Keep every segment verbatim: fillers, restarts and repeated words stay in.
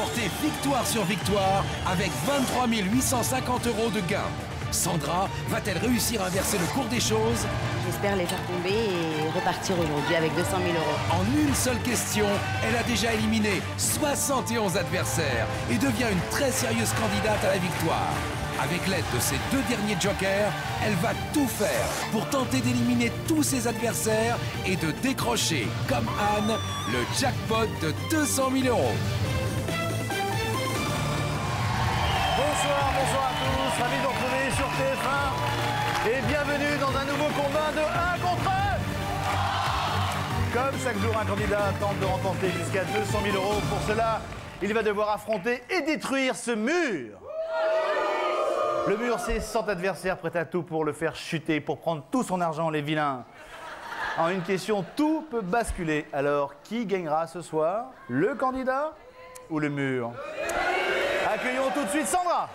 remporter victoire sur victoire avec vingt-trois mille huit cent cinquante euros de gains. Sandra va-t-elle réussir à inverser le cours des choses? J'espère les faire tomber et repartir aujourd'hui avec deux cent mille euros. En une seule question, elle a déjà éliminé soixante et onze adversaires et devient une très sérieuse candidate à la victoire. Avec l'aide de ses deux derniers jokers, elle va tout faire pour tenter d'éliminer tous ses adversaires et de décrocher, comme Anne, le jackpot de deux cent mille euros. Bonsoir, bonsoir à tous, ravi de vous retrouver sur T F un et bienvenue dans un nouveau combat de un contre un. Comme chaque jour, un candidat tente de remporter jusqu'à deux cent mille euros. Pour cela, il va devoir affronter et détruire ce mur. Le mur, c'est cent adversaires prêts à tout pour le faire chuter, pour prendre tout son argent, les vilains. En une question, tout peut basculer. Alors, qui gagnera ce soir? Le candidat ou le mur? Accueillons tout de suite Sandra.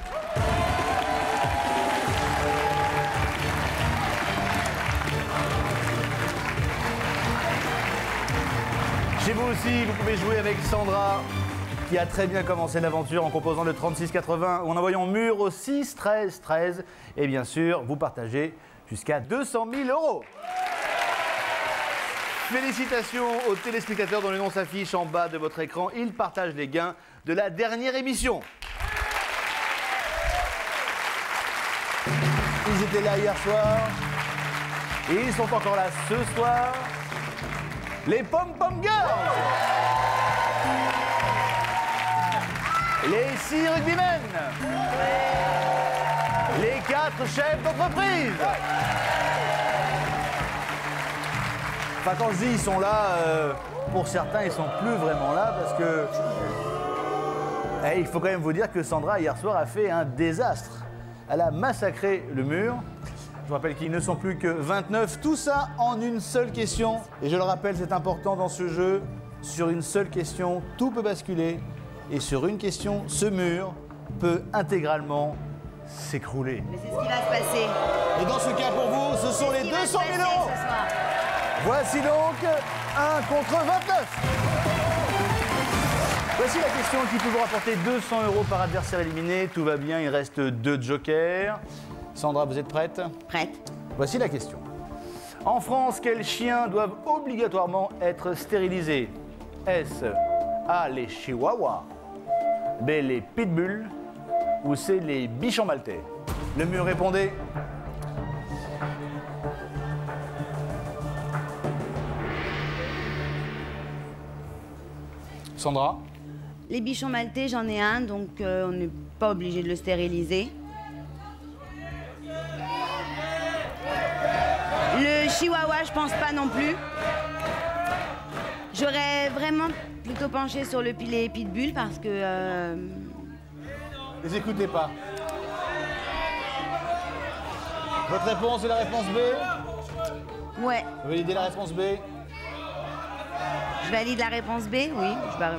Chez vous aussi, vous pouvez jouer avec Sandra, qui a très bien commencé l'aventure en composant le trente-six quatre-vingts ou en envoyant mur au six treize treize. Et bien sûr, vous partagez jusqu'à deux cent mille euros. Félicitations aux téléspectateurs dont le nom s'affiche en bas de votre écran. Ils partagent les gains de la dernière émission. Ils étaient là hier soir. Et ils sont encore là ce soir. Les Pom Pom Girls. Les six rugbymen. Les quatre chefs d'entreprise. Enfin, quand je dis ils sont là, euh, pour certains, ils sont plus vraiment là parce que... Eh, il faut quand même vous dire que Sandra, hier soir, a fait un désastre. Elle a massacré le mur. Je vous rappelle qu'ils ne sont plus que vingt-neuf. Tout ça en une seule question. Et je le rappelle, c'est important dans ce jeu. Sur une seule question, tout peut basculer. Et sur une question, ce mur peut intégralement s'écrouler. Mais c'est ce qui va se passer. Et dans ce cas, pour vous, ce sont les deux cent mille euros. Voici donc un contre vingt-neuf. Voici la question qui peut vous rapporter deux cents euros par adversaire éliminé. Tout va bien, il reste deux jokers. Sandra, vous êtes prête? Prête. Voici la question. En France, quels chiens doivent obligatoirement être stérilisés? Est-ce A, les chihuahuas, B, les pitbulls ou C, les bichons maltais? Le mur, répondez. Sandra? Les bichons maltais, j'en ai un, donc euh, on n'est pas obligé de le stériliser. Le chihuahua, je pense pas non plus. J'aurais vraiment plutôt penché sur le les pitbull parce que... Euh... Les écoutez pas. Votre réponse est la réponse B? Ouais. Vous validez la réponse B? Je valide la réponse B, oui. Je vais...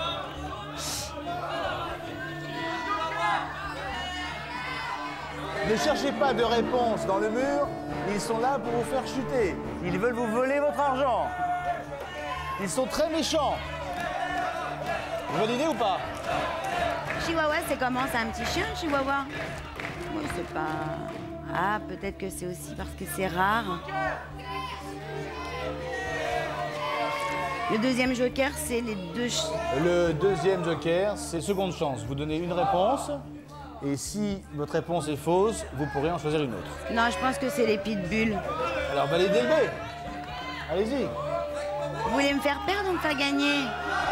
Ne cherchez pas de réponse dans le mur, ils sont là pour vous faire chuter. Ils veulent vous voler votre argent. Ils sont très méchants. Vous validez ou pas? Chihuahua, c'est comment? C'est un petit chien, chihuahua? Oui, c'est pas... Ah, peut-être que c'est aussi parce que c'est rare. Le deuxième joker, c'est les deux... Le deuxième joker, c'est seconde chance. Vous donnez une réponse, et si votre réponse est fausse, vous pourrez en choisir une autre. Non, je pense que c'est les pitbulls. Alors validez le B. Allez-y. Vous voulez me faire perdre ou me faire gagner?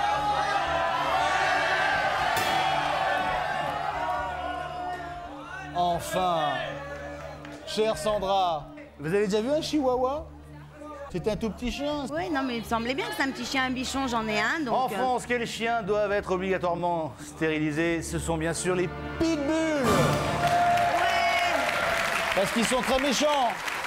Enfin, chère Sandra, vous avez déjà vu un chihuahua? C'est un tout petit chien. Oui, non, mais il me semblait bien que c'est un petit chien, un bichon, j'en ai un, donc... En France, quels chiens doivent être obligatoirement stérilisés? Ce sont bien sûr les pitbulls. Ouais. Parce qu'ils sont très méchants.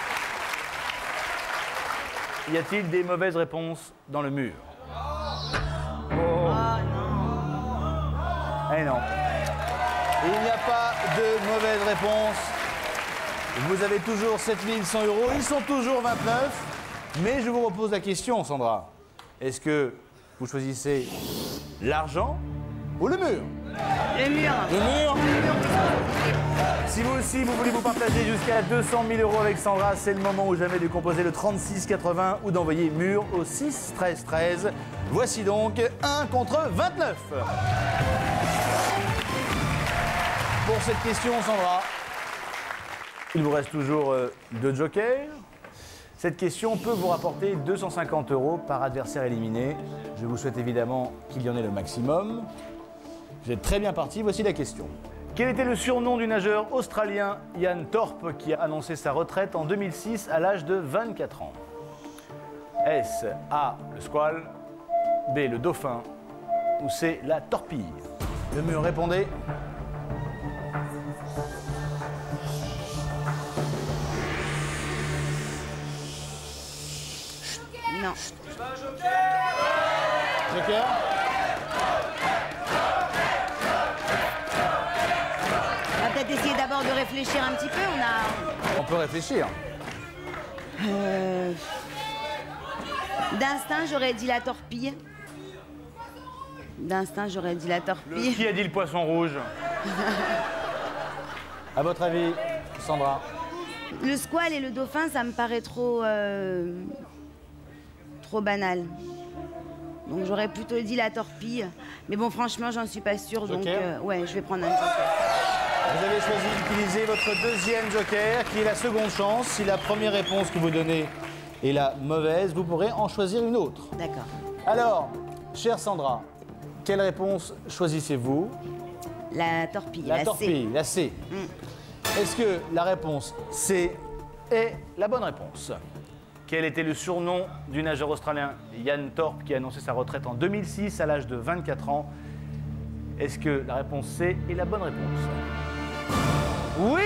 Y a-t-il des mauvaises réponses dans le mur? Oh. Oh non. Eh non. Il n'y a pas de mauvaise réponse. Vous avez toujours sept mille cent euros. Ils sont toujours vingt-neuf. Mais je vous repose la question, Sandra. Est-ce que vous choisissez l'argent ou le mur? Le mur. Le mur. Le mur, Si vous aussi, vous voulez vous partager jusqu'à deux cent mille euros avec Sandra, c'est le moment ou jamais de composer le trente-six quatre-vingts ou d'envoyer mur au six treize treize. Voici donc un contre vingt-neuf. Pour cette question, Sandra, il vous reste toujours euh, deux jokers. Cette question peut vous rapporter deux cent cinquante euros par adversaire éliminé. Je vous souhaite évidemment qu'il y en ait le maximum. Vous êtes très bien parti, voici la question. Quel était le surnom du nageur australien Ian Thorpe qui a annoncé sa retraite en deux mille six à l'âge de vingt-quatre ans? Est-ce A, le squale, B, le dauphin ou C, la torpille? Le mur, répondez. Non. Joker. On va peut-être essayer d'abord de réfléchir un petit peu. On a. On peut réfléchir. Euh... D'instinct, j'aurais dit la torpille. D'instinct, j'aurais dit la torpille. Qui a dit le poisson rouge? À votre avis, Sandra? Le squale et le dauphin, ça me paraît trop. Euh... trop banal. Donc j'aurais plutôt dit la torpille. Mais bon, franchement, j'en suis pas sûre. Donc, euh, ouais, je vais prendre un joker. Vous avez choisi d'utiliser votre deuxième joker, qui est la seconde chance. Si la première réponse que vous donnez est la mauvaise, vous pourrez en choisir une autre. D'accord. Alors, chère Sandra, quelle réponse choisissez-vous? La torpille, La la torpille, C. la C. Mm. Est-ce que la réponse C est la bonne réponse? Quel était le surnom du nageur australien Ian Thorpe qui a annoncé sa retraite en deux mille six à l'âge de vingt-quatre ans? Est-ce que la réponse C est la bonne réponse? Oui!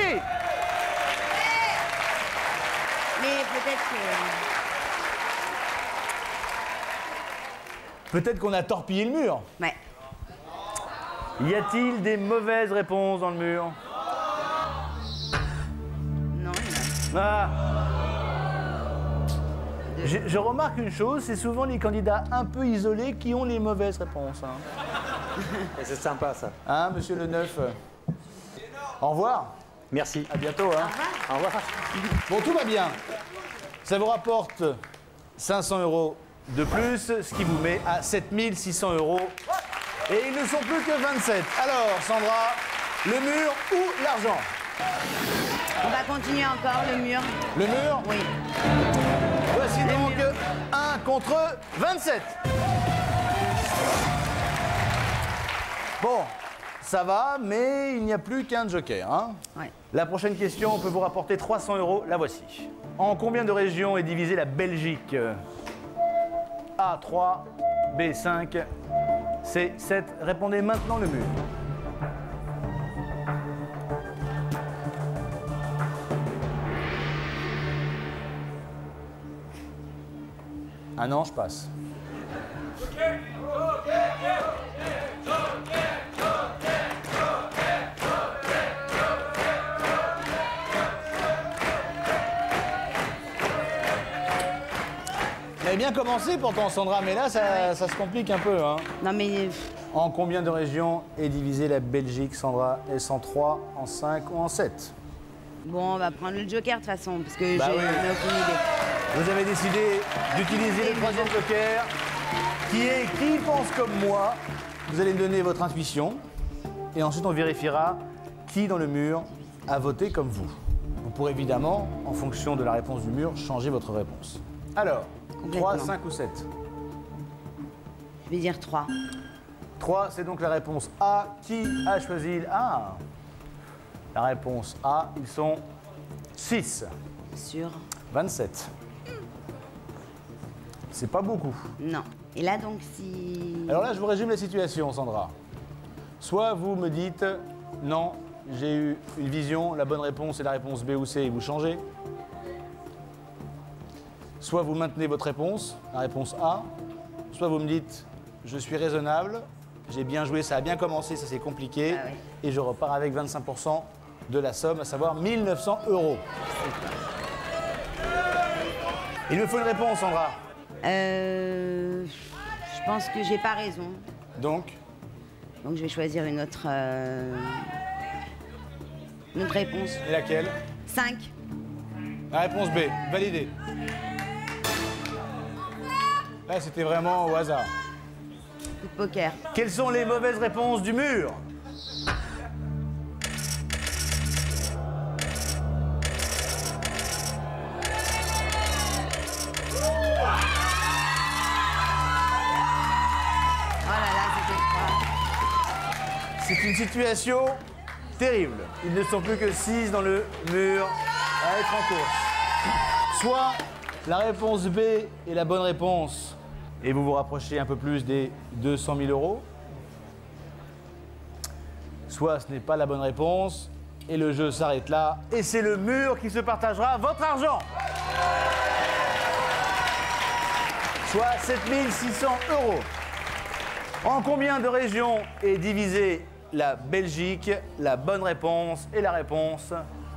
Mais peut-être que... Peut-être qu'on a torpillé le mur. Ouais. Y a-t-il des mauvaises réponses dans le mur? Non, non. Ah. Je, je remarque une chose, c'est souvent les candidats un peu isolés qui ont les mauvaises réponses. Hein, C'est sympa ça. hein monsieur le neuf? Au revoir. Merci. À bientôt. Hein. Au revoir. Bon, tout va bien. Ça vous rapporte cinq cents euros de plus, ce qui vous met à sept mille six cents euros. Et ils ne sont plus que vingt-sept. Alors, Sandra, le mur ou l'argent? On va continuer encore, le mur. Le mur? Oui. Voici donc un contre vingt-sept. Bon, ça va, mais il n'y a plus qu'un joker. Hein. Ouais. La prochaine question peut vous rapporter trois cents euros. La voici. En combien de régions est divisée la Belgique? A trois, B cinq, C sept. Répondez maintenant le mur. Ah non, je passe. Vous avez bien commencé pourtant, Sandra, mais là, ça, ça se complique un peu. Hein. Non, mais... En combien de régions est divisée la Belgique, Sandra? Est-ce en trois, en cinq ou en sept? Bon, on va prendre le joker de toute façon, parce que Bah j'ai oui. aucune idée. Vous avez décidé d'utiliser le troisième joker, qui est qui pense comme moi. Vous allez me donner votre intuition, et ensuite on vérifiera qui dans le mur a voté comme vous. Vous pourrez évidemment, en fonction de la réponse du mur, changer votre réponse. Alors, trois, cinq ou sept? Je vais dire trois. trois, c'est donc la réponse A. Qui a choisi A? La réponse A, ils sont six. Sur... vingt-sept. C'est pas beaucoup. Non. Et là, donc, si... Alors là, je vous résume la situation, Sandra. Soit vous me dites, non, j'ai eu une vision, la bonne réponse est la réponse B ou C et vous changez. Soit vous maintenez votre réponse, la réponse A. Soit vous me dites, je suis raisonnable, j'ai bien joué, ça a bien commencé, ça c'est compliqué. Ah oui. Et je repars avec vingt-cinq pour cent de la somme, à savoir mille neuf cents euros. Il me faut une réponse, Sandra. Euh... Je pense que j'ai pas raison. Donc, Donc je vais choisir une autre, euh, une autre réponse. Et laquelle? cinq. La réponse B, validée. Là, c'était vraiment au hasard. Coup de poker. Quelles sont les mauvaises réponses du mur? C'est une situation terrible. Ils ne sont plus que six dans le mur à être en course. Soit la réponse B est la bonne réponse et vous vous rapprochez un peu plus des deux cent mille euros. Soit ce n'est pas la bonne réponse et le jeu s'arrête là. Et c'est le mur qui se partagera votre argent. Soit sept mille six cents euros. En combien de régions est divisée la Belgique? La bonne réponse et la réponse.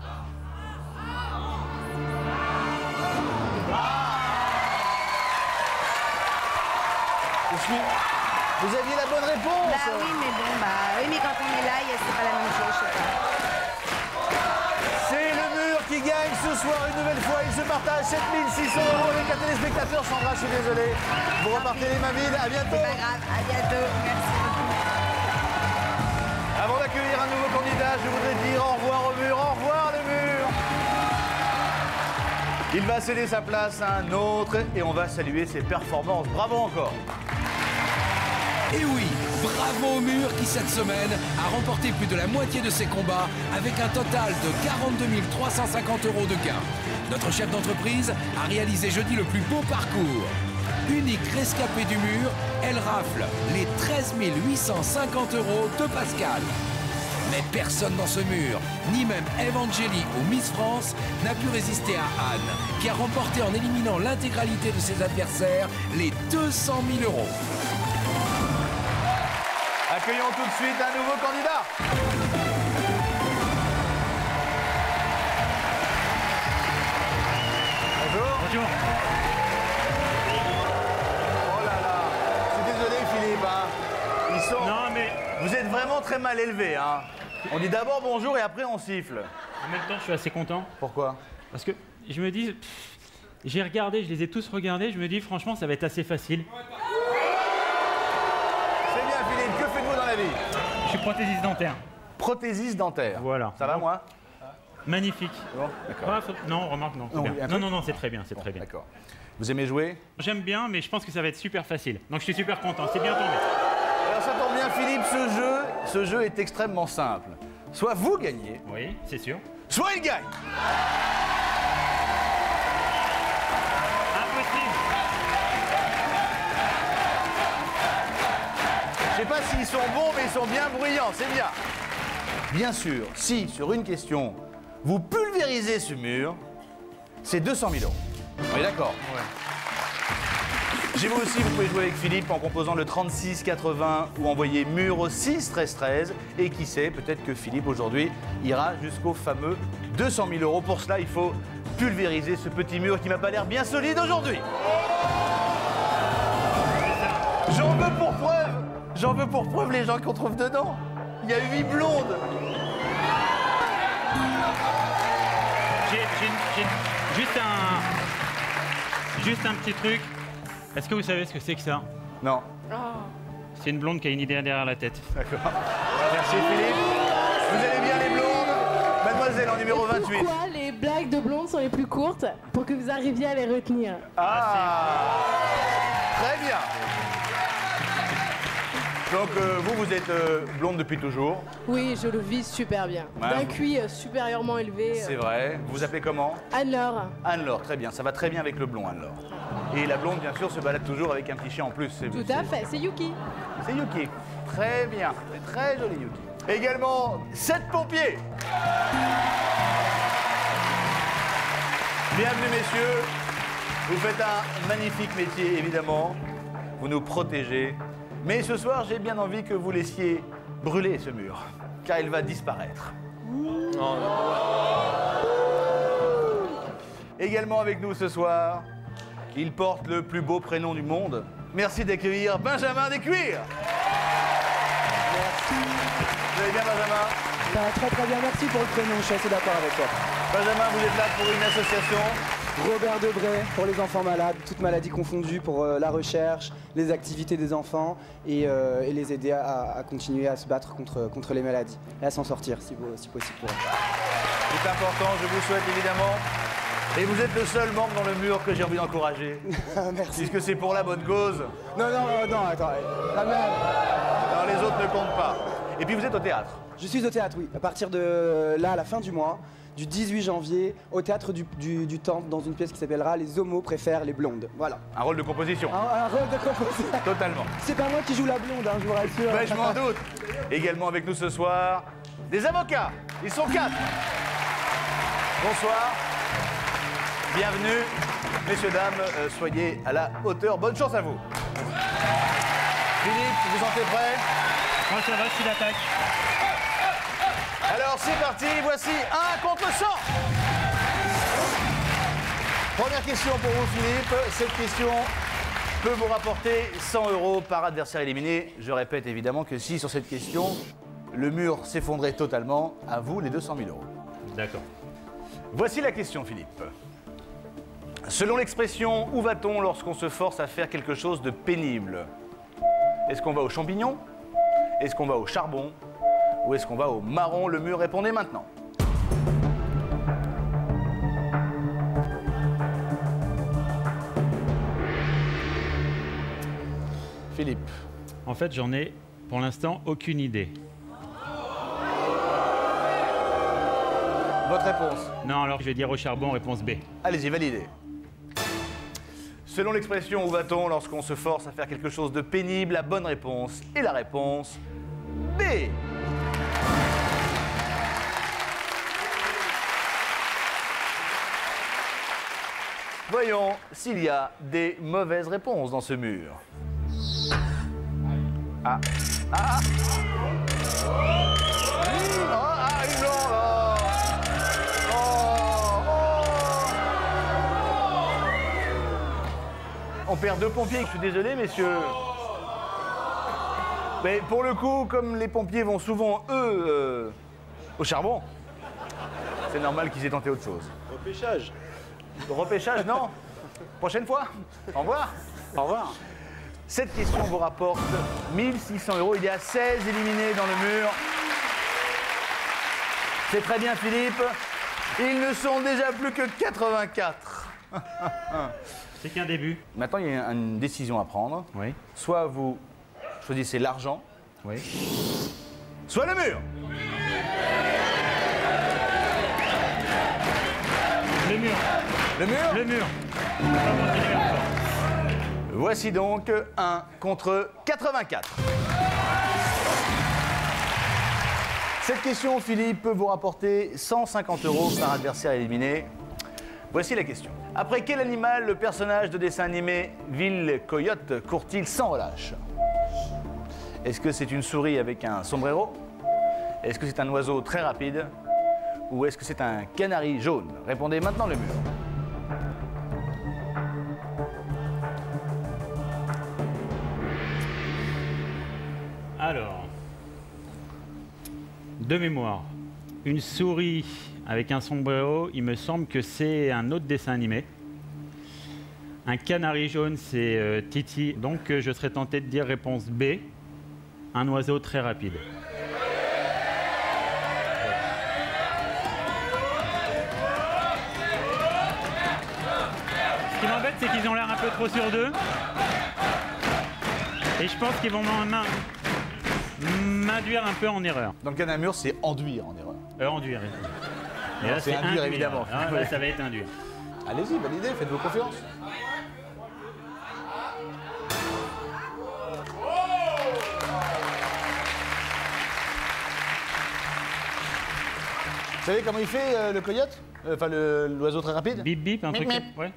Je suis... Vous aviez la bonne réponse. Bah oui, mais bon, bah oui, mais quand on est là, c'est pas la même chose, je sais pas. C'est le mur qui gagne ce soir une nouvelle fois. Il se partage sept mille six cents euros avec un téléspectateur. Sandra, je suis désolé. Vous repartez les mains vides. À bientôt. C'est pas grave. À bientôt. Merci beaucoup. Avant d'accueillir un nouveau candidat, je voudrais dire au revoir au mur, au revoir le mur. Il va céder sa place à un autre et on va saluer ses performances. Bravo encore. Et oui, bravo au mur qui cette semaine a remporté plus de la moitié de ses combats avec un total de quarante-deux mille trois cent cinquante euros de gains. Notre chef d'entreprise a réalisé jeudi le plus beau parcours. Unique rescapée du mur, elle rafle les treize mille huit cent cinquante euros de Pascal. Mais personne dans ce mur, ni même Evangélie ou Miss France, n'a pu résister à Anne, qui a remporté en éliminant l'intégralité de ses adversaires les deux cent mille euros. Accueillons tout de suite un nouveau candidat. Bonjour. Bonjour. Oh là là. Je suis désolé Philippe. Hein. Ils sont... Non mais... Vous êtes vraiment très mal élevés. Hein. On dit d'abord bonjour et après on siffle. En même temps, je suis assez content. Pourquoi? Parce que je me dis... pff, j'ai regardé, je les ai tous regardés, je me dis franchement, ça va être assez facile. C'est bien Philippe. Que faites-vous dans la vie? Je suis prothésiste dentaire. Prothésiste dentaire. Voilà. Ça va Donc, moi? Magnifique. Bon, d'accord. Ah, faut- Non, remarque, non. c'est Non, bien. oui, un non, peu. non, non, c'est très bien, c'est Bon, très bien. D'accord. Vous aimez jouer? J'aime bien, mais je pense que ça va être super facile. Donc je suis super content, c'est bien tombé. Alors ça tombe bien Philippe, ce jeu, ce jeu est extrêmement simple. Soit vous gagnez, Oui, c'est sûr. soit il gagne. Impossible. Je sais pas s'ils sont bons, mais ils sont bien bruyants, c'est bien. Bien sûr, si sur une question, vous pulvérisez ce mur, c'est deux cent mille euros. On est d'accord? Ouais. Chez vous aussi, vous pouvez jouer avec Philippe en composant le trente-six quatre-vingts ou envoyer mur au six treize treize. Et qui sait, peut-être que Philippe aujourd'hui ira jusqu'au fameux deux cent mille euros. Pour cela, il faut pulvériser ce petit mur qui m'a pas l'air bien solide aujourd'hui. J'en veux pour preuve, j'en veux pour preuve les gens qu'on trouve dedans. Il y a huit blondes. J'ai j'ai une- j'ai une- juste un... Juste un petit truc. Est-ce que vous savez ce que c'est que ça? Non. C'est une blonde qui a une idée derrière la tête. D'accord. Merci Philippe. Vous allez bien les blondes? Mademoiselle en numéro vingt-huit. Pourquoi les blagues de blondes sont les plus courtes pour que vous arriviez à les retenir? Ah, très bien. Donc euh, vous, vous êtes euh, blonde depuis toujours. Oui, je le vis super bien. Ouais, D'un vous- Q I euh, supérieurement élevé. C'est vrai. Vous vous appelez comment? Anne-Laure. Anne-Laure, très bien. Ça va très bien avec le blond, Anne-Laure. Et la blonde, bien sûr, se balade toujours avec un petit chien en plus. C'est- Tout c'est- à fait, c'est Yuki. C'est Yuki. Très bien. C'est très joli, Yuki. Également, sept pompiers. Bienvenue, messieurs. Vous faites un magnifique métier, évidemment. Vous nous protégez. Mais ce soir, j'ai bien envie que vous laissiez brûler ce mur, car il va disparaître. Également avec nous ce soir, il porte le plus beau prénom du monde. Merci d'accueillir Benjamin Descuirs. Ça va très très bien, merci pour le prénom, je suis assez d'accord avec toi. Benjamin, vous êtes là pour une association. Robert Debray pour les enfants malades, toutes maladies confondues, pour euh, la recherche, les activités des enfants et, euh, et les aider à, à continuer à se battre contre, contre les maladies et à s'en sortir si, si possible pour eux. C'est important, je vous souhaite évidemment. Et vous êtes le seul membre dans le mur que j'ai envie d'encourager. Merci. Puisque c'est pour la bonne cause. Non, non, non, non attends. La même. Alors les autres ne comptent pas. Et puis vous êtes au théâtre. Je suis au théâtre, oui. À partir de là, à la fin du mois, du dix-huit janvier, au théâtre du, du, du Temple, dans une pièce qui s'appellera Les homos préfèrent les blondes. Voilà. Un rôle de composition. Un, un rôle de composition. Totalement. C'est pas moi qui joue la blonde, hein, je vous rassure. Ben, je m'en doute. Également avec nous ce soir, des avocats. Ils sont quatre. Bonsoir. Bienvenue. Messieurs, dames, euh, soyez à la hauteur. Bonne chance à vous. Philippe, vous vous sentez prêt? Moi, ça va, s'il attaque. Alors, c'est parti. Voici un contre cent. Première question pour vous, Philippe. Cette question peut vous rapporter cent euros par adversaire éliminé. Je répète évidemment que si, sur cette question, le mur s'effondrait totalement, à vous les deux cent mille euros. D'accord. Voici la question, Philippe. Selon l'expression « où va-t-on lorsqu'on se force à faire quelque chose de pénible » Est-ce qu'on va aux champignons? Est-ce qu'on va au charbon? Ou est-ce qu'on va au marron? Le mur, répondez maintenant. Philippe. En fait, j'en ai pour l'instant aucune idée. Votre réponse? Non, alors je vais dire au charbon, réponse B. Allez-y, validez. Selon l'expression « où va-t-on lorsqu'on se force à faire quelque chose de pénible ?» La bonne réponse est la réponse B. Voyons s'il y a des mauvaises réponses dans ce mur. Ah. Ah. Oh, ah, une blonde. Oh. On perd deux pompiers, je suis désolé, messieurs. Mais pour le coup, comme les pompiers vont souvent, eux, euh, au charbon, c'est normal qu'ils aient tenté autre chose. Repêchage. Repêchage, non. Prochaine fois. Au revoir. Au revoir. Cette question vous rapporte mille six cents euros. Il y a seize éliminés dans le mur. C'est très bien, Philippe. Ils ne sont déjà plus que quatre-vingt-quatre. C'est qu'un début. Maintenant, il y a une décision à prendre. Oui. Soit vous choisissez l'argent, Oui. soit le mur. Le mur. Le mur. Le mur. Voici donc un contre quatre-vingt-quatre. Cette question, Philippe, peut vous rapporter cent cinquante euros par adversaire éliminé. Voici la question. Après quel animal le personnage de dessin animé Will Coyote court-il sans relâche? Est-ce que c'est une souris avec un sombrero? Est-ce que c'est un oiseau très rapide? Ou est-ce que c'est un canari jaune? Répondez maintenant le mur. Alors, de mémoire, une souris avec un sombrero, il me semble que c'est un autre dessin animé. Un canari jaune, c'est euh, Titi. Donc, euh, je serais tenté de dire réponse B, un oiseau très rapide. Ce qui m'embête, c'est qu'ils ont l'air un peu trop sur deux. Et je pense qu'ils vont m'en- m'in- m'induire un peu en erreur. Dans le cas d'un mur, c'est enduire en erreur. Euh, enduire. Et là, c'est induire, évidemment. Ah, là, ça va être induire. Allez-y, validez, faites-vous confiance. Vous savez comment il fait, euh, le coyote? Euh, Enfin, le- l'oiseau très rapide? Bip bip, un Mip, truc. mip. Ouais.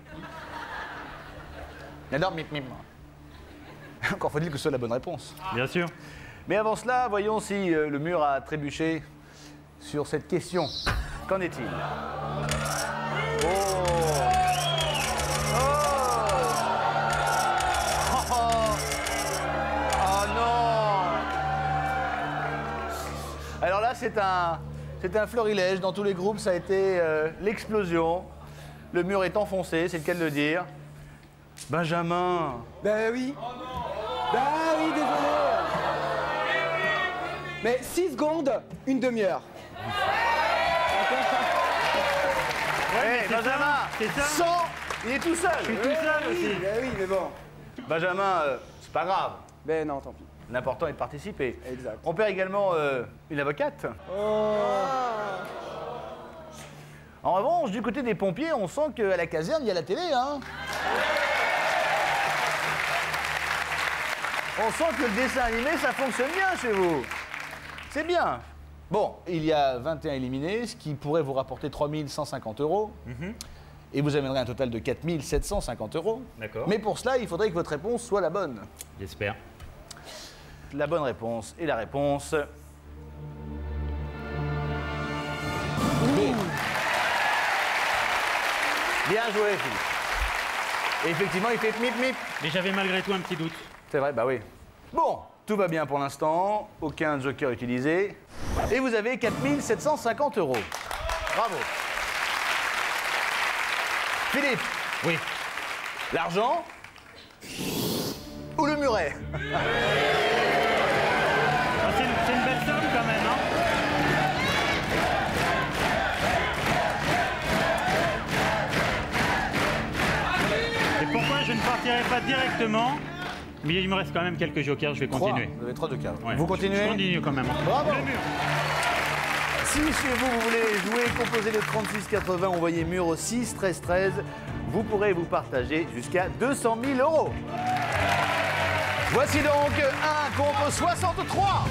Il adore mip mip. Encore faut-il que ce soit la bonne réponse. Bien sûr. Mais avant cela, voyons si euh, le mur a trébuché sur cette question. Qu'en est-il? Oh. Oh. Oh, oh. Oh non. Alors là, c'est un, c'est un florilège. Dans tous les groupes, ça a été euh, l'explosion. Le mur est enfoncé, c'est le cas de le dire. Benjamin. Ben oui. Ben oui, désolé. Mais six secondes, une demi-heure. Ouais, Benjamin, c'est ça. cent, il est tout seul. Je suis tout seul Oui, aussi. ben oui, mais bon. Benjamin, euh, c'est pas grave. Ben non, tant pis. L'important est de participer. Exact. On perd également euh, une avocate. En revanche, du côté des pompiers, on sent qu'à la caserne, il y a la télé, hein. On sent que le dessin animé, ça fonctionne bien chez vous. C'est bien. Bon, il y a vingt et un éliminés, ce qui pourrait vous rapporter trois mille cent cinquante euros. Mhm. Et vous amènerez un total de quatre mille sept cent cinquante euros. D'accord. Mais pour cela, il faudrait que votre réponse soit la bonne. J'espère. La bonne réponse est la réponse... B. Bien joué, Philippe. Et effectivement, il fait mip mip. Mais j'avais malgré tout un petit doute. C'est vrai, bah oui. Bon, tout va bien pour l'instant. Aucun joker utilisé. Et vous avez quatre mille sept cent cinquante euros. Bravo. Philippe, Oui. l'argent ou le muret? Ah, c'est une, c'est une belle somme quand même, hein. Et pourquoi je ne partirai pas directement? Mais il me reste quand même quelques jokers, je vais continuer. Trois. Vous avez trois jokers. Ouais. Vous continuez? Je continue quand même. Bravo. Le mur. Si chez vous, vous voulez jouer, composez le trente-six quatre-vingts, envoyez mur au six treize treize. Vous pourrez vous partager jusqu'à deux cent mille euros. Voici donc un contre soixante-trois.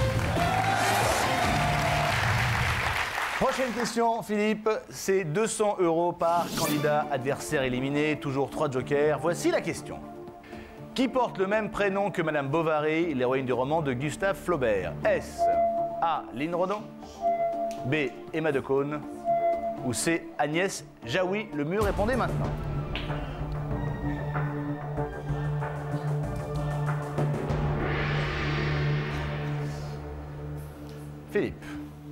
Prochaine question, Philippe. C'est deux cents euros par candidat adversaire éliminé. Toujours trois jokers. Voici la question. Qui porte le même prénom que Madame Bovary, l'héroïne du roman de Gustave Flaubert? Est-ce A. Lynn Renaud, B. Emma Decaune ou C. Agnès Jaoui? Le mur, répondez maintenant. Philippe.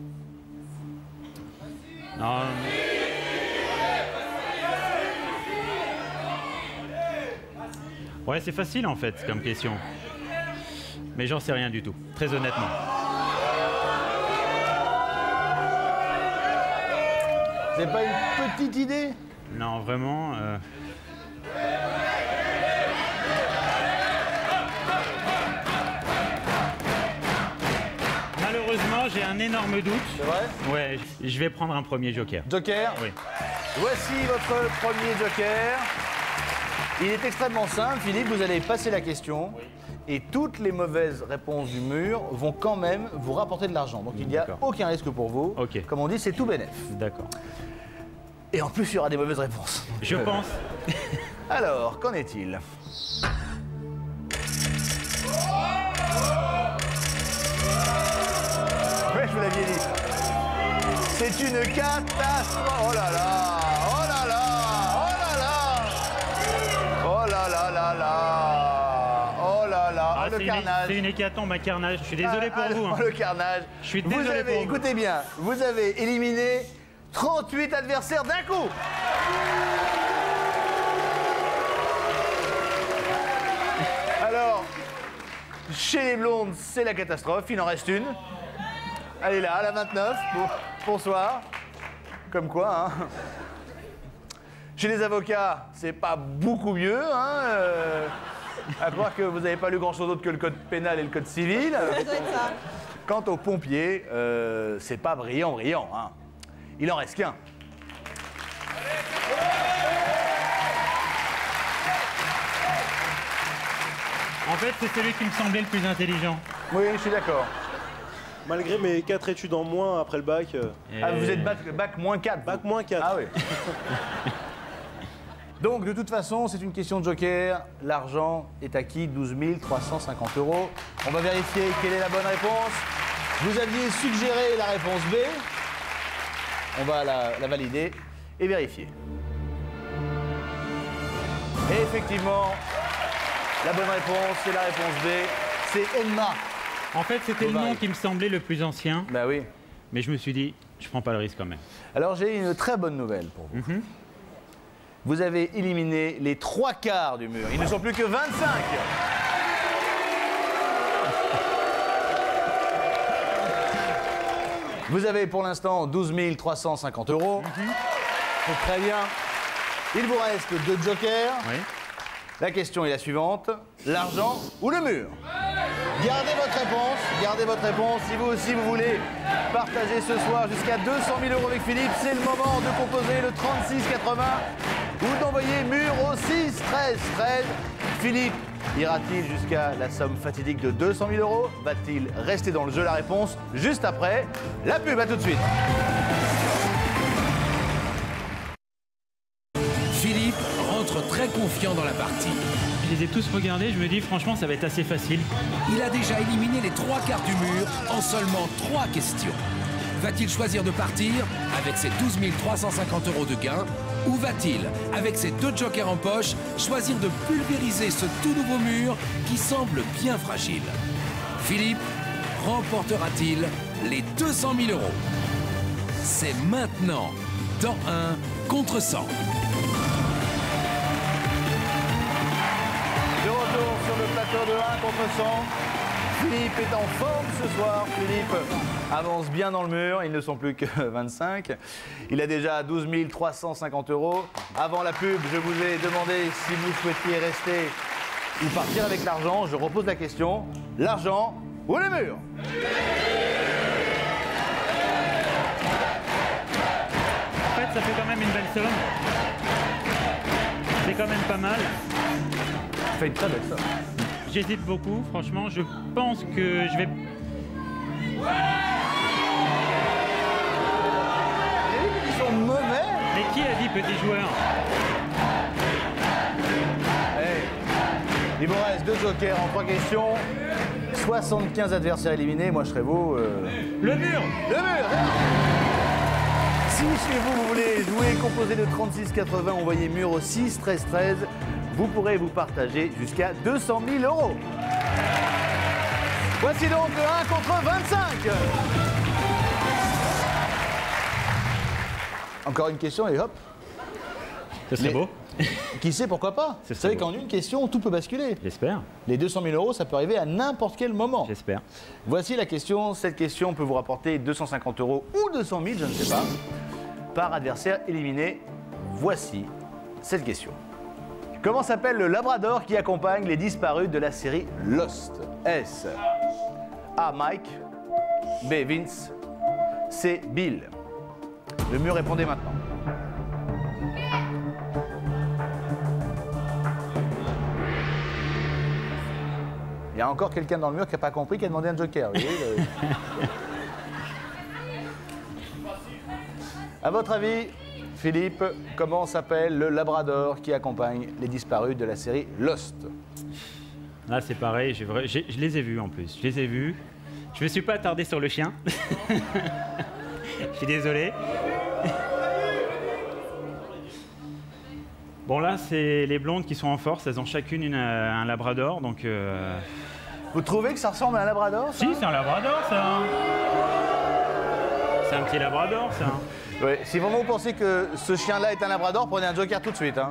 Non. Ouais, c'est facile en fait comme question. Mais j'en sais rien du tout, très honnêtement. Vous n'avez pas une petite idée? Non, vraiment. euh, Malheureusement, j'ai un énorme doute. C'est vrai? Ouais, je vais prendre un premier joker. Joker? Oui. Voici votre premier joker. Il est extrêmement simple, Philippe, vous allez passer la question et toutes les mauvaises réponses du mur vont quand même vous rapporter de l'argent. Donc il n'y a D'accord. aucun risque pour vous. Ok. Comme on dit, c'est tout bénef. D'accord. Et en plus, il y aura des mauvaises réponses. Je pense. Alors, qu'en est-il? Ouais, je vous l'avais dit. C'est une catastrophe. Oh là là, oh là là, oh là là, oh là là là là, oh là là, Ah, oh, le c'est une- carnage. C'est une hécatombe, un carnage. Je suis désolé pour Ah, vous. hein. Le carnage. Je suis Vous désolé avez, pour vous. écoutez bien, vous avez éliminé trente-huit adversaires d'un coup. Alors, chez les blondes, c'est la catastrophe. Il en reste une. Elle est là, à la vingt-neuf. Bon, bonsoir. Comme quoi, hein. Chez les avocats, c'est pas beaucoup mieux, hein. euh, à croire que vous n'avez pas lu grand-chose d'autre que le code pénal et le code civil. Quant aux pompiers, euh, c'est pas brillant, brillant, hein. Il en reste qu'un. En fait, c'est celui qui me semblait le plus intelligent. Oui, je suis d'accord. Malgré mes quatre études en moins après le bac, euh, Et- Ah, vous êtes bac, bac moins quatre. bac moins quatre. Ah oui. Donc, de toute façon, c'est une question de joker. L'argent est acquis, douze mille trois cent cinquante euros. On va vérifier quelle est la bonne réponse. Vous aviez suggéré la réponse B. On va la, la valider et vérifier. Et effectivement, la bonne réponse, c'est la réponse B. C'est Emma. En fait, c'était le Bovary. nom qui me semblait le plus ancien. Bah oui. mais je me suis dit, je prends pas le risque quand même. Alors j'ai une très bonne nouvelle pour vous. Mm-hmm. Vous avez éliminé les trois quarts du mur. Il ne sont plus que vingt-cinq. Vous avez pour l'instant douze mille trois cent cinquante euros. Mm-hmm. C'est très bien. Il vous reste deux jokers. Oui. La question est la suivante. L'argent ou le mur? Gardez votre réponse. Gardez votre réponse. Si vous aussi vous voulez partager ce soir jusqu'à deux cent mille euros avec Philippe, c'est le moment de composer le trente-six quatre-vingts ou d'envoyer mur au six treize treize. Philippe ira-t-il jusqu'à la somme fatidique de deux cent mille euros? Va-t-il rester dans le jeu? La réponse juste après la pub. À tout de suite. Philippe rentre très confiant dans la partie. Je les ai tous regardés, je me dis franchement ça va être assez facile. Il a déjà éliminé les trois quarts du mur en seulement trois questions. Va-t-il choisir de partir avec ses douze mille trois cent cinquante euros de gain ou va-t-il, avec ses deux jokers en poche, choisir de pulvériser ce tout nouveau mur qui semble bien fragile? Philippe remportera-t-il les deux cent mille euros? C'est maintenant dans un contre cent. De retour sur le plateau de un contre cent. Philippe est en forme ce soir. Philippe avance bien dans le mur. Ils ne sont plus que vingt-cinq. Il a déjà douze mille trois cent cinquante euros. Avant la pub, je vous ai demandé si vous souhaitiez rester ou partir avec l'argent. Je repose la question. L'argent ou le mur? En fait, ça fait quand même une belle somme. C'est quand même pas mal. Ça fait une très belle somme. J'hésite beaucoup, franchement, je pense que je vais... Ils sont mauvais. Mais qui a dit petit joueur? Hey. Il vous reste deux jokers en trois questions. soixante-quinze adversaires éliminés. Moi, je serais vous. Euh... Le mur. Le mur. Si chez vous, vous voulez jouer composé de trente-six quatre-vingts, envoyez mur au six treize treize. Vous pourrez vous partager jusqu'à deux cent mille euros. Voici donc le un contre vingt-cinq. Encore une question et hop. Ce serait Les... beau. Qui sait, pourquoi pas? Vous savez qu'en une question, tout peut basculer. J'espère. Les deux cent mille euros, ça peut arriver à n'importe quel moment. J'espère. Voici la question. Cette question peut vous rapporter deux cent cinquante euros ou deux cent mille, je ne sais pas, par adversaire éliminé. Voici cette question. Comment s'appelle le labrador qui accompagne les disparus de la série Lost? Est-ce A. Mike, B. Vince, C. Bill? Le mur, répondez maintenant. Il y a encore quelqu'un dans le mur qui n'a pas compris, qui a demandé un joker. Vous voyez, le... À votre avis, Philippe, comment s'appelle le labrador qui accompagne les disparus de la série Lost? Là, c'est pareil, j'ai vra... j'ai... je les ai vus en plus. Je les ai vus. Je me suis pas attardé sur le chien. Je suis désolé. Bon, là, c'est les blondes qui sont en force. Elles ont chacune une, un labrador, donc... Euh... Vous trouvez que ça ressemble à un labrador, ça? Si, c'est un labrador, ça. C'est un petit labrador, ça. Oui, si vraiment vous pensez que ce chien-là est un labrador, prenez un joker tout de suite. Hein.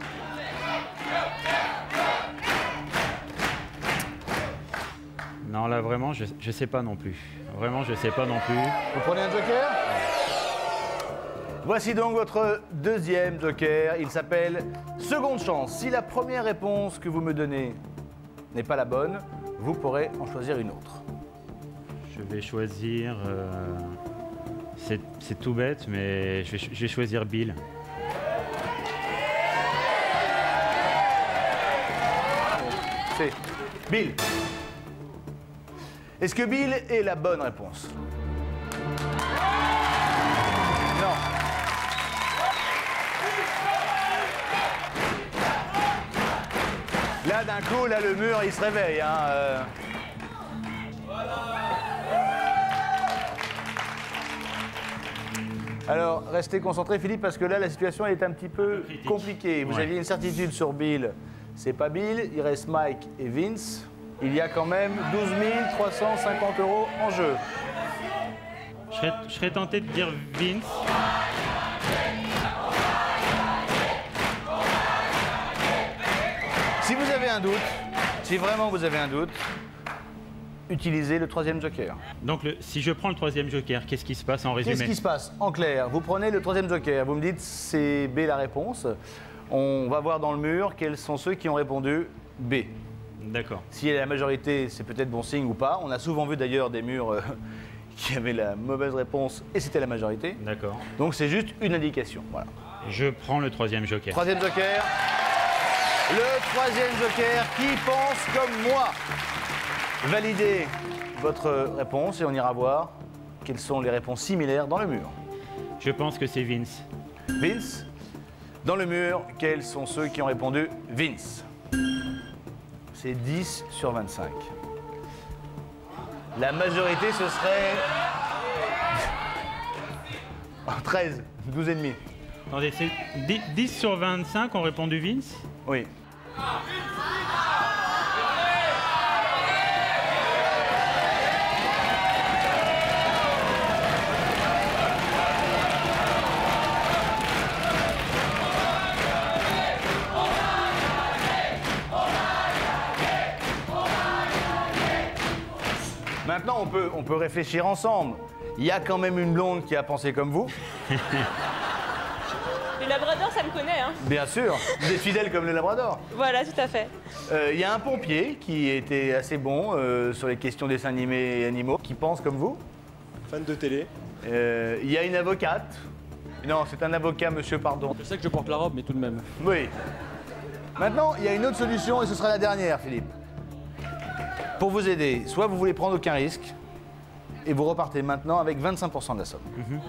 Non, là, vraiment, je, je sais pas non plus. Vraiment, je sais pas non plus. Vous prenez un joker? Voici donc votre deuxième joker. Il s'appelle Seconde Chance. Si la première réponse que vous me donnez n'est pas la bonne, vous pourrez en choisir une autre. Je vais choisir... Euh... C'est tout bête, mais je vais, je vais choisir Bill. C'est Bill. Est-ce que Bill est la bonne réponse? Non. Là, d'un coup, là, le mur, il se réveille. Hein, euh... Alors, restez concentrés, Philippe, parce que là, la situation est un petit peu compliquée. Vous ouais. aviez une certitude sur Bill. C'est pas Bill, il reste Mike et Vince. Il y a quand même douze mille trois cent cinquante euros en jeu. Je serais, je serais tenté de dire Vince. Si vous avez un doute, si vraiment vous avez un doute, utilisez le troisième joker. Donc le, si je prends le troisième joker, qu'est-ce qui se passe en résumé? Qu'est-ce qui se passe? En clair, vous prenez le troisième joker, vous me dites c'est B la réponse. On va voir dans le mur quels sont ceux qui ont répondu B. D'accord. Si elle est la majorité, c'est peut-être bon signe ou pas. On a souvent vu d'ailleurs des murs euh, qui avaient la mauvaise réponse et c'était la majorité. D'accord. Donc c'est juste une indication. Voilà. Je prends le troisième joker. Troisième joker. Le troisième joker qui pense comme moi. Validez votre réponse et on ira voir quelles sont les réponses similaires dans le mur. Je pense que c'est Vince. Vince, dans le mur, quels sont ceux qui ont répondu Vince? C'est dix sur vingt-cinq. La majorité, ce serait treize, douze et demi. Attendez, c'est dix sur vingt-cinq ont répondu Vince? Oui. Maintenant, on peut, on peut réfléchir ensemble. Il y a quand même une blonde qui a pensé comme vous. Les labradors, ça me connaît, hein. Bien sûr, vous êtes fidèle comme les labradors. Voilà, tout à fait. Euh, Il y a un pompier qui était assez bon euh, sur les questions dessins animés et animaux, qui pense comme vous. Fan de télé. Euh, Il y a une avocate. Non, c'est un avocat, monsieur, pardon. Je sais que je porte la robe, mais tout de même. Oui. Maintenant, il y a une autre solution et ce sera la dernière, Philippe. Pour vous aider, soit vous voulez prendre aucun risque et vous repartez maintenant avec vingt-cinq pour cent de la somme. Mm-hmm.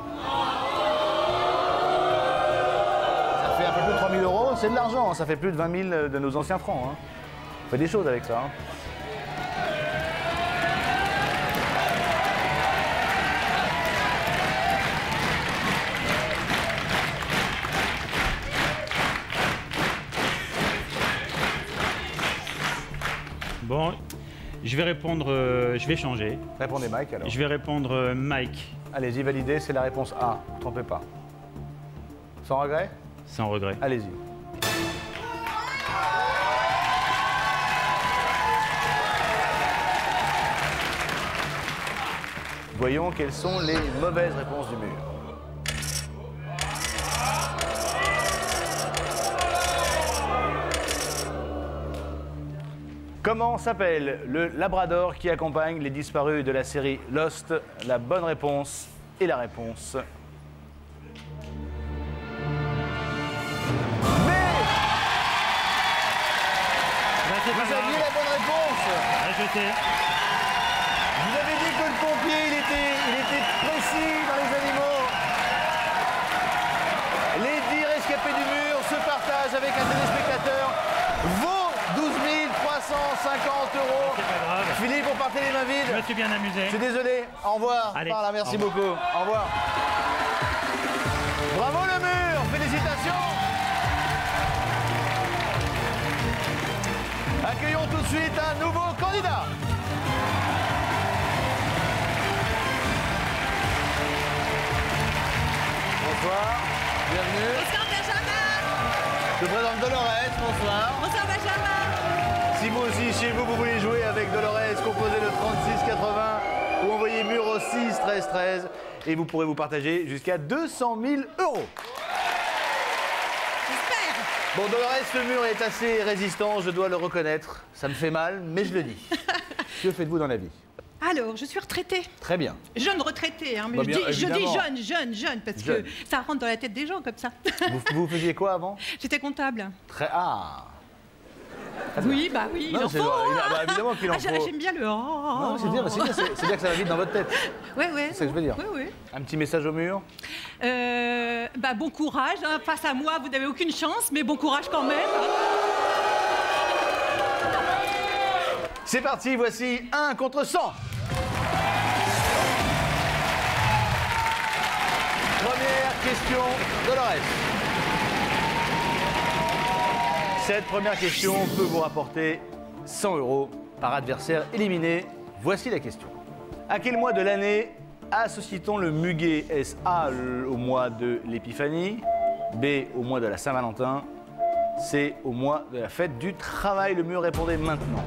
Ça fait un peu plus de trois mille euros, c'est de l'argent, ça fait plus de vingt mille de nos anciens francs. Hein. On fait des choses avec ça. Hein. Bon, je vais répondre, euh, je vais changer. Répondez Mike alors. Je vais répondre euh, Mike. Allez-y, validez, c'est la réponse A, ne trompez pas. Sans regret? Sans regret. Allez-y. Voyons quelles sont les mauvaises réponses du mur. Comment s'appelle le labrador qui accompagne les disparus de la série Lost? La bonne réponse est la réponse B. Bah, c'est pas Vous grave. aviez la bonne réponse. Ah, je sais. Vous avez dit que le pompier, il était, il était précis dans les animaux. Les dix rescapés du mur se partagent avec un téléspectateur. Vaut douze mille trois cent cinquante euros. C'est pas grave. Philippe, on partait les mains vides. Je me suis bien amusé. Je suis désolé. Au revoir. Allez, Par là, merci au revoir. beaucoup. Au revoir. Bravo le mur. Félicitations. Accueillons tout de suite un nouveau candidat. Bonsoir. Bienvenue. Bonsoir Benjamin. Je présente Dolores. Bonsoir. Bonsoir Benjamin. Si vous aussi, chez vous, vous voulez jouer avec Dolores, composez le trente-six quatre-vingts ou envoyez mur au six treize treize et vous pourrez vous partager jusqu'à deux cent mille euros. J'espère. Bon, Dolores, ce mur est assez résistant, je dois le reconnaître. Ça me fait mal, mais je le dis. Que faites-vous dans la vie? Alors, je suis retraitée. Très bien. Jeune retraitée, hein, mais Bah je, bien, dis, je dis évidemment. jeune, jeune, jeune, parce Jeune. que ça rentre dans la tête des gens comme ça. Vous, vous faisiez quoi avant? J'étais comptable. Très... Ah. Oui, bah oui, il Non, en c'est faut. vrai, il- hein. ah bah, évidemment qu'il en Ah, j'ai- faut. J'aime bien le... Oh, Non, c'est bien, c'est bien, c'est- c'est bien que ça va vite dans votre tête. Ouais, ouais. C'est ce que je veux dire. Oui, oui. Un petit message au mur? Euh, bah, bon courage. Hein. Face à moi, vous n'avez aucune chance, mais bon courage quand même. C'est parti, voici un contre cent. Première question, Dolores. Cette première question peut vous rapporter cent euros par adversaire éliminé. Voici la question. À quel mois de l'année associe-t-on le muguet? Est-ce A au mois de l'épiphanie, B au mois de la Saint-Valentin, C au mois de la fête du travail? Le mur, répondez maintenant.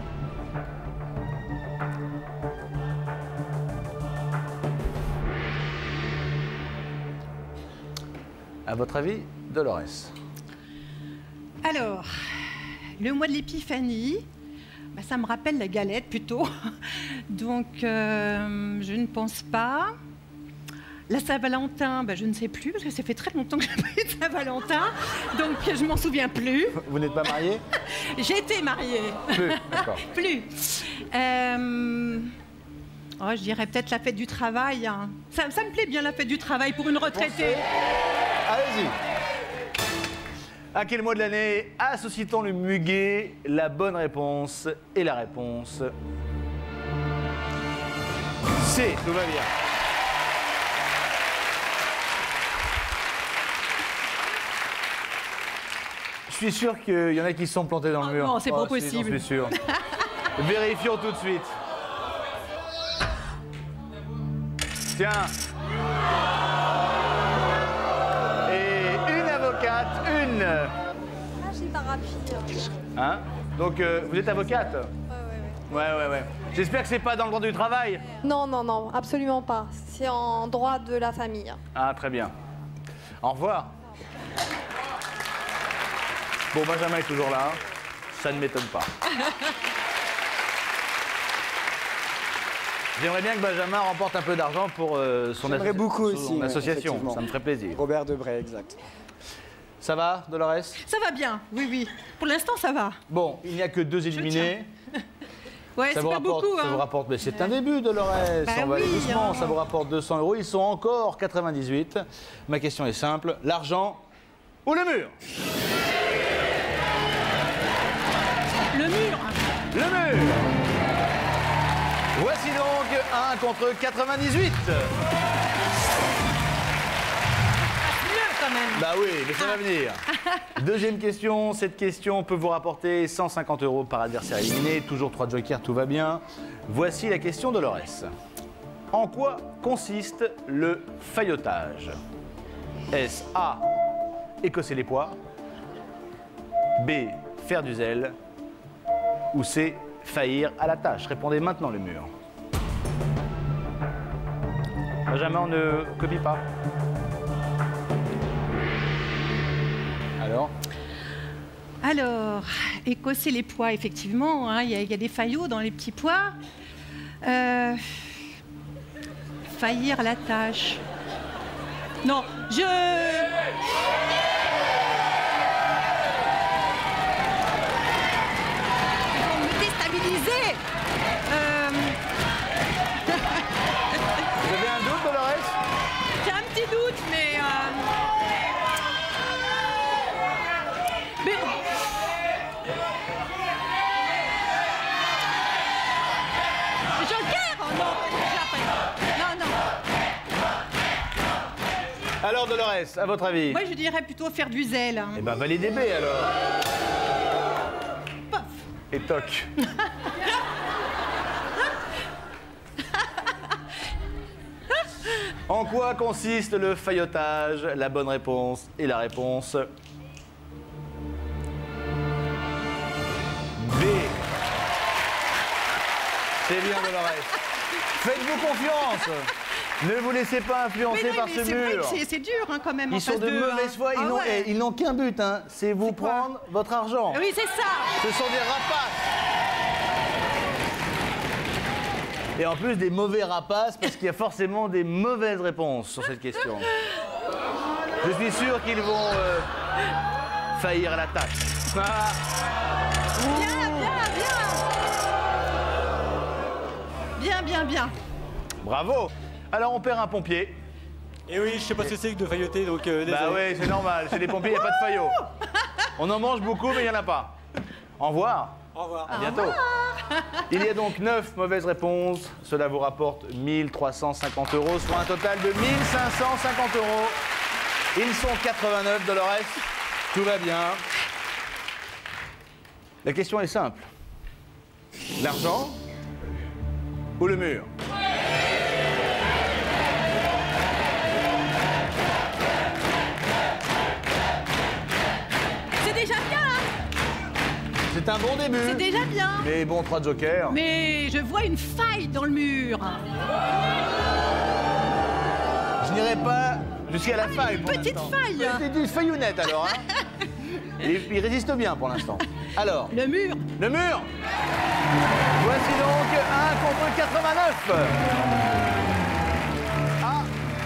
À votre avis, Dolores? Alors, le mois de l'épiphanie, bah, ça me rappelle la galette plutôt. Donc, euh, je ne pense pas. La Saint-Valentin, bah, je ne sais plus, parce que ça fait très longtemps que je n'ai pas eu de Saint-Valentin. Donc, je m'en souviens plus. Vous n'êtes pas mariée? J'ai été mariée. Plus, d'accord. Plus. Euh, oh, je dirais peut-être la fête du travail. Hein. Ça, ça me plaît bien, la fête du travail, pour une retraitée. Allez-y. À quel mois de l'année associe-t-on le muguet? La bonne réponse et la réponse C. Tout va bien. Je suis sûr qu'il y en a qui se sont plantés dans le Oh mur. non, c'est Oh, pas si, possible. j'en suis sûr. Vérifions tout de suite. Tiens. Et une avocate, une. Ah, j'ai pas rapide. Hein? Donc, euh, vous êtes avocate? Ouais, ouais, ouais. Ouais, ouais, ouais. J'espère que c'est pas dans le droit du travail. Non, non, non, absolument pas. C'est en droit de la famille. Ah, très bien. Au revoir. Bon, Benjamin est toujours là. Ça ne m'étonne pas. J'aimerais bien que Benjamin remporte un peu d'argent pour euh, son, J'aimerais asso beaucoup son aussi, association. effectivement. Ça me ferait plaisir. Robert Debray, exact. Ça va, Dolores? Ça va bien, oui, oui. Pour l'instant, ça va. Bon, il n'y a que deux éliminés. Ouais, c'est pas rapporte, beaucoup. ça Hein. vous rapporte, mais c'est un début, Dolores. Bah On va aller oui, doucement. hein. Ça vous rapporte deux cents euros. Ils sont encore quatre-vingt-dix-huit. Ma question est simple. L'argent ou le mur? Le mur. Le mur. Voici donc un contre quatre-vingt-dix-huit. Mieux quand même. Bah oui, mais ça va venir. Deuxième question. Cette question peut vous rapporter cent cinquante euros par adversaire éliminé. Toujours trois jokers, tout va bien. Voici la question de Dolores. En quoi consiste le faillotage? Est-ce A, écosser les pois, B, faire du zèle, ou C, faillir à la tâche? Répondez maintenant, le mur. Benjamin, on ne copie pas. Alors? Alors, écosser les pois, effectivement, hein, il y, y a des faillots dans les petits pois. Euh, faillir à la tâche. Non, je... Ils vont me déstabiliser. Euh, Vous avez un doute, Dolores? J'ai un petit doute, mais... euh, mais... Joker! Oh non, non, non. Alors, Dolores, à votre avis? Moi, je dirais plutôt faire du zèle. Hein. Eh ben, validez B, alors. Pof. Et toc. En quoi consiste le faillotage? La bonne réponse et la réponse B. C'est bien, Dolores. Faites-vous confiance. Ne vous laissez pas influencer Mais non, par mais ce c'est vrai mur. que c'est- c'est dur hein, quand même. en Ils sont face de d'eux, mauvaise hein. foi. Ils Ah n'ont ouais. eh, ils n'ont qu'un but, hein, c'est vous C'est quoi? prendre votre argent. Oui, c'est ça. Ce sont des rapaces. Et en plus, des mauvais rapaces, parce qu'il y a forcément des mauvaises réponses sur cette question. Je suis sûr qu'ils vont euh, faillir à la tâche. Ah. Bien, bien, bien. Bien, bien, bien. Bravo. Alors, on perd un pompier. Et oui, je sais pas ce que c'est que de failloter, donc euh, désolé. Bah ouais, c'est normal. Chez les pompiers, il n'y a pas de faillot. On en mange beaucoup, mais il n'y en a pas. Au revoir. Au revoir. À bientôt. Il y a donc neuf mauvaises réponses. Cela vous rapporte mille trois cent cinquante euros, soit un total de mille cinq cent cinquante euros. Ils sont quatre-vingt-neuf, Dolores. Tout va bien. La question est simple. L'argent ou le mur? un bon début. C'est déjà bien. Mais bon, trois jokers. Mais je vois une faille dans le mur. Je n'irai pas jusqu'à la faille Une pour petite l'instant. faille. C'est une faillounette alors. Hein. il, il résiste bien pour l'instant. Alors. Le mur. Le mur. Voici donc un contre quatre-vingt-neuf. Ah.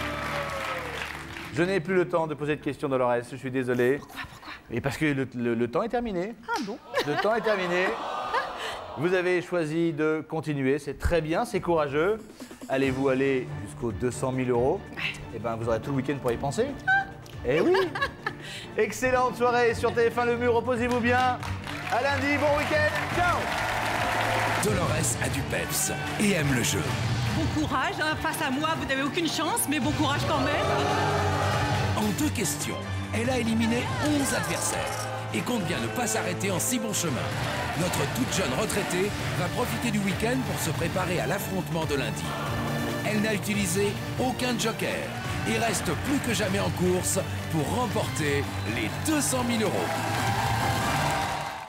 Je n'ai plus le temps de poser de questions, Dolores. Je suis désolé. Pourquoi, pourquoi? Et parce que le, le- le temps est terminé. Ah bon? Le temps est terminé. Vous avez choisi de continuer. C'est très bien, c'est courageux. Allez-vous aller jusqu'aux deux cent mille euros? Eh bien, vous aurez tout le week-end pour y penser. Eh oui. Excellente soirée sur T F un Le Mur. Reposez-vous bien. À lundi, bon week-end. Ciao. Dolores a du peps et aime le jeu. Bon courage, hein. Face à moi, vous n'avez aucune chance, mais bon courage quand même. En deux questions, elle a éliminé onze adversaires et compte bien ne pas s'arrêter en si bon chemin. Notre toute jeune retraitée va profiter du week-end pour se préparer à l'affrontement de lundi. Elle n'a utilisé aucun joker et reste plus que jamais en course pour remporter les deux cent mille euros.